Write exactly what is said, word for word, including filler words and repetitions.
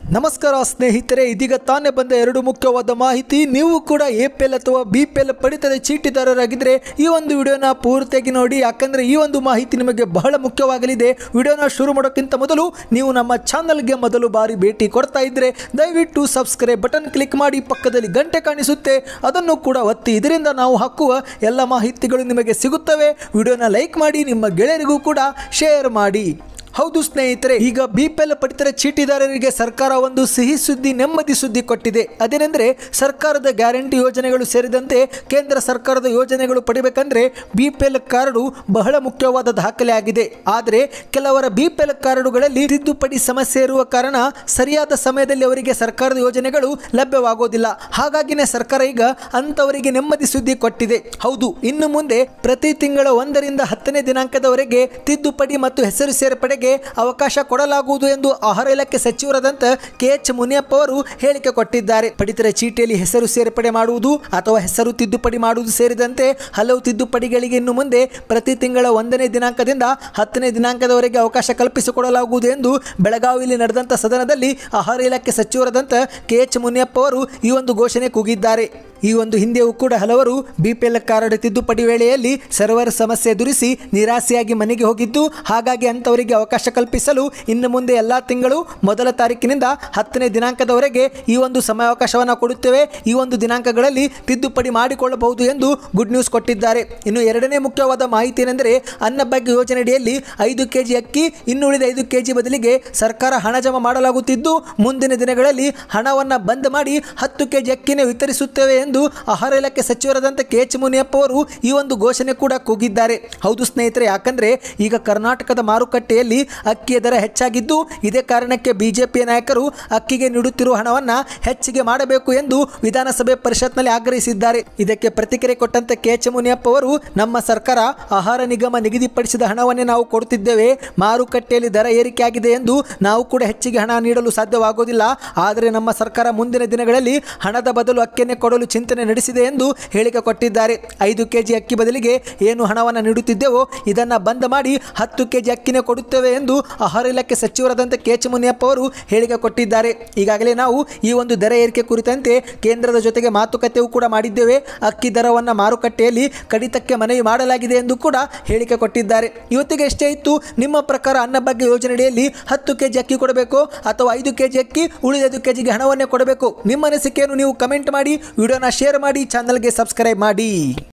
ನಮಸ್ಕಾರ ಸ್ನೇಹಿತರೆ, ಇದೀಗ ತಾನೇ ಬಂದ ಎರಡು ಮುಖ್ಯವಾದ ಮಾಹಿತಿ. ನೀವು ಕೂಡ ಎ ಪಿ ಎಲ್ ಅಥವಾ ಬಿ ಪಿ ಎಲ್ ಪಡಿತದ ಚೀಟಿದಾರರಾಗಿದ್ದರೆ ಈ ಒಂದು ವಿಡಿಯೋನ ಪೂರ್ತಿಯಾಗಿ ನೋಡಿ, ಯಾಕಂದರೆ ಈ ಒಂದು ಮಾಹಿತಿ ನಿಮಗೆ ಬಹಳ ಮುಖ್ಯವಾಗಲಿದೆ. ವಿಡಿಯೋನ ಶುರು ಮಾಡೋಕ್ಕಿಂತ ಮೊದಲು ನೀವು ನಮ್ಮ ಚಾನಲ್ಗೆ ಮೊದಲು ಬಾರಿ ಭೇಟಿ ಕೊಡ್ತಾ ಇದ್ದರೆ ದಯವಿಟ್ಟು ಸಬ್ಸ್ಕ್ರೈಬ್ ಬಟನ್ ಕ್ಲಿಕ್ ಮಾಡಿ, ಪಕ್ಕದಲ್ಲಿ ಗಂಟೆ ಕಾಣಿಸುತ್ತೆ ಅದನ್ನು ಕೂಡ ಒತ್ತಿ. ಇದರಿಂದ ನಾವು ಹಾಕುವ ಎಲ್ಲ ಮಾಹಿತಿಗಳು ನಿಮಗೆ ಸಿಗುತ್ತವೆ. ವಿಡಿಯೋನ ಲೈಕ್ ಮಾಡಿ, ನಿಮ್ಮ ಗೆಳೆಯರಿಗೂ ಕೂಡ ಶೇರ್ ಮಾಡಿ. ಹೌದು ಸ್ನೇಹಿತರೆ, ಈಗ ಬಿ ಪಿ ಎಲ್ ಪಡಿತರ ಚೀಟಿದಾರರಿಗೆ ಸರ್ಕಾರ ಒಂದು ಸಿಹಿ ಸುದ್ದಿ, ನೆಮ್ಮದಿ ಸುದ್ದಿ ಕೊಟ್ಟಿದೆ. ಅದೇನೆಂದರೆ ಸರ್ಕಾರದ ಗ್ಯಾರಂಟಿ ಯೋಜನೆಗಳು ಸೇರಿದಂತೆ ಕೇಂದ್ರ ಸರ್ಕಾರದ ಯೋಜನೆಗಳು ಪಡಿಬೇಕಂದ್ರೆ ಬಿ ಪಿ ಎಲ್ ಕಾರ್ಡು ಬಹಳ ಮುಖ್ಯವಾದ ದಾಖಲೆ ಆಗಿದೆ. ಆದರೆ ಕೆಲವರ ಬಿ ಪಿ ಎಲ್ ಕಾರ್ಡುಗಳಲ್ಲಿ ತಿದ್ದುಪಡಿ ಸಮಸ್ಯೆ ಇರುವ ಕಾರಣ ಸರಿಯಾದ ಸಮಯದಲ್ಲಿ ಅವರಿಗೆ ಸರ್ಕಾರದ ಯೋಜನೆಗಳು ಲಭ್ಯವಾಗೋದಿಲ್ಲ. ಹಾಗಾಗಿನೇ ಸರ್ಕಾರ ಈಗ ಅಂತವರಿಗೆ ನೆಮ್ಮದಿ ಸುದ್ದಿ ಕೊಟ್ಟಿದೆ. ಹೌದು, ಇನ್ನು ಮುಂದೆ ಪ್ರತಿ ತಿಂಗಳ ಒಂದರಿಂದ ಹತ್ತನೇ ದಿನಾಂಕದವರೆಗೆ ತಿದ್ದುಪಡಿ ಮತ್ತು ಹೆಸರು ಸೇರ್ಪಡೆಗೆ ಅವಕಾಶ ಕೊಡಲಾಗುವುದು ಎಂದು ಆಹಾರ ಇಲಾಖೆ ಸಚಿವರಾದಂತ ಕೆ ಎಚ್ ಮುನಿಯಪ್ಪ ಅವರು ಹೇಳಿಕೆ ಕೊಟ್ಟಿದ್ದಾರೆ. ಪಡಿತರ ಚೀಟಿಯಲ್ಲಿ ಹೆಸರು ಸೇರ್ಪಡೆ ಮಾಡುವುದು ಅಥವಾ ಹೆಸರು ತಿದ್ದುಪಡಿ ಮಾಡುವುದು ಸೇರಿದಂತೆ ಹಲವು ತಿದ್ದುಪಡಿಗಳಿಗೆ ಇನ್ನು ಮುಂದೆ ಪ್ರತಿ ತಿಂಗಳ ಒಂದನೇ ದಿನಾಂಕದಿಂದ ಹತ್ತನೇ ದಿನಾಂಕದವರೆಗೆ ಅವಕಾಶ ಕಲ್ಪಿಸಿಕೊಡಲಾಗುವುದು ಎಂದು ಬೆಳಗಾವಿಯಲ್ಲಿ ನಡೆದಂತ ಸದನದಲ್ಲಿ ಆಹಾರ ಇಲಾಖೆ ಸಚಿವರಾದಂತ ಕೆ ಎಚ್ ಮುನಿಯಪ್ಪ ಅವರು ಈ ಒಂದು ಘೋಷಣೆ ಕೂಗಿದ್ದಾರೆ. ಈ ಒಂದು ಹಿಂದೆಯೂ ಕೂಡ ಹಲವರು ಬಿ ಪಿ ಎಲ್ ಕಾರ್ಡ್ ತಿದ್ದುಪಡಿ ವೇಳೆಯಲ್ಲಿ ಸರ್ವರ್ ಸಮಸ್ಯೆ ಎದುರಿಸಿ ನಿರಾಸೆಯಾಗಿ ಮನೆಗೆ ಹೋಗಿದ್ದು, ಹಾಗಾಗಿ ಅಂತವರಿಗೆ ಅವಕಾಶ ಕಲ್ಪಿಸಲು ಇನ್ನು ಮುಂದೆ ಎಲ್ಲ ತಿಂಗಳು ಮೊದಲ ತಾರೀಕಿನಿಂದ ಹತ್ತನೇ ದಿನಾಂಕದವರೆಗೆ ಈ ಒಂದು ಸಮಯಾವಕಾಶವನ್ನು ಕೊಡುತ್ತೇವೆ. ಈ ಒಂದು ದಿನಾಂಕಗಳಲ್ಲಿ ತಿದ್ದುಪಡಿ ಮಾಡಿಕೊಳ್ಳಬಹುದು ಎಂದು ಗುಡ್ ನ್ಯೂಸ್ ಕೊಟ್ಟಿದ್ದಾರೆ. ಇನ್ನು ಎರಡನೇ ಮುಖ್ಯವಾದ ಮಾಹಿತಿ ಏನೆಂದರೆ, ಅನ್ನಭಾಗ್ಯ ಯೋಜನೆಯಡಿಯಲ್ಲಿ ಐದು ಕೆಜಿ ಅಕ್ಕಿ ಇನ್ನುಳಿದ ಐದು ಕೆಜಿ ಬದಲಿಗೆ ಸರ್ಕಾರ ಹಣ ಜಮಾ ಮಾಡಲಾಗುತ್ತಿದ್ದು, ಮುಂದಿನ ದಿನಗಳಲ್ಲಿ ಹಣವನ್ನು ಬಂದ್ ಮಾಡಿ ಹತ್ತು ಕೆಜಿ ಅಕ್ಕಿನೇ ವಿತರಿಸುತ್ತೇವೆ ಎಂದು ಆಹಾರ ಇಲಾಖೆ ಸಚಿವರಾದಂಥ ಕೆ ಎಚ್ ಮುನಿಯಪ್ಪ ಅವರು ಈ ಒಂದು ಘೋಷಣೆ ಕೂಡ ಕೂಗಿದ್ದಾರೆ. ಹೌದು ಸ್ನೇಹಿತರೆ, ಯಾಕಂದ್ರೆ ಈಗ ಕರ್ನಾಟಕದ ಮಾರುಕಟ್ಟೆಯಲ್ಲಿ ಅಕ್ಕಿಯ ದರ ಹೆಚ್ಚಾಗಿದ್ದು, ಇದೇ ಕಾರಣಕ್ಕೆ ಬಿಜೆಪಿಯ ನಾಯಕರು ಅಕ್ಕಿಗೆ ನೀಡುತ್ತಿರುವ ಹಣವನ್ನ ಹೆಚ್ಚಿಗೆ ಮಾಡಬೇಕು ಎಂದು ವಿಧಾನಸಭೆ ಪರಿಷತ್ನಲ್ಲಿ ಆಗ್ರಹಿಸಿದ್ದಾರೆ. ಇದಕ್ಕೆ ಪ್ರತಿಕ್ರಿಯೆ ಕೊಟ್ಟಂತ ಕೆ ಎಚ್ ಮುನಿಯಪ್ಪ ಅವರು, ನಮ್ಮ ಸರ್ಕಾರ ಆಹಾರ ನಿಗಮ ನಿಗದಿಪಡಿಸಿದ ಹಣವನ್ನೇ ನಾವು ಕೊಡುತ್ತಿದ್ದೇವೆ. ಮಾರುಕಟ್ಟೆಯಲ್ಲಿ ದರ ಏರಿಕೆ ಆಗಿದೆ ಎಂದು ನಾವು ಕೂಡ ಹೆಚ್ಚಿಗೆ ಹಣ ನೀಡಲು ಸಾಧ್ಯವಾಗುವುದಿಲ್ಲ. ಆದರೆ ನಮ್ಮ ಸರ್ಕಾರ ಮುಂದಿನ ದಿನಗಳಲ್ಲಿ ಹಣದ ಬದಲು ಅಕ್ಕಿಯನ್ನೇ ಕೊಡಲು ಚಿಂತನೆ ನಡೆಸಿದೆ ಎಂದು ಹೇಳಿಕೆ ಕೊಟ್ಟಿದ್ದಾರೆ. ಐದು ಕೆಜಿ ಅಕ್ಕಿ ಬದಲಿಗೆ ಏನು ಹಣವನ್ನು ನೀಡುತ್ತಿದ್ದೆವೋ ಇದನ್ನ ಬಂದ್ ಮಾಡಿ ಹತ್ತು ಕೆಜಿ ಅಕ್ಕಿನೇ ಕೊಡುತ್ತೇವೆ ಎಂದು ಆಹಾರ ಇಲಾಖೆ ಸಚಿವರಾದಂಥ ಕೆ ಎಚ್ ಮುನಿಯಪ್ಪ ಅವರು ಹೇಳಿಕೆ ಕೊಟ್ಟಿದ್ದಾರೆ. ಈಗಾಗಲೇ ನಾವು ಈ ಒಂದು ದರ ಏರಿಕೆ ಕುರಿತಂತೆ ಕೇಂದ್ರದ ಜೊತೆಗೆ ಮಾತುಕತೆಯೂ ಕೂಡ ಮಾಡಿದ್ದೇವೆ. ಅಕ್ಕಿ ದರವನ್ನು ಮಾರುಕಟ್ಟೆಯಲ್ಲಿ ಕಡಿತಕ್ಕೆ ಮನವಿ ಮಾಡಲಾಗಿದೆ ಎಂದು ಕೂಡ ಹೇಳಿಕೆ ಕೊಟ್ಟಿದ್ದಾರೆ. ಇವತ್ತಿಗೆ ಎಷ್ಟೇ ಇತ್ತು, ನಿಮ್ಮ ಪ್ರಕಾರ ಅನ್ನಭಾಗ್ಯ ಯೋಜನೆಯಲ್ಲಿ ಹತ್ತು ಕೆಜಿ ಅಕ್ಕಿ ಕೊಡಬೇಕು ಅಥವಾ ಐದು ಕೆಜಿ ಅಕ್ಕಿ ಉಳಿದ ಐದು ಕೆಜಿಗೆ ಹಣವನ್ನೇ ಕೊಡಬೇಕು? ನಿಮ್ಮ ಅನಿಸಿಕೆಯನ್ನು ನೀವು ಕಮೆಂಟ್ ಮಾಡಿ, ವಿಡಿಯೋನ ಶೇರ್ ಮಾಡಿ, ಚಾನಲ್ಗೆ ಸಬ್ಸ್ಕ್ರೈಬ್ ಮಾಡಿ.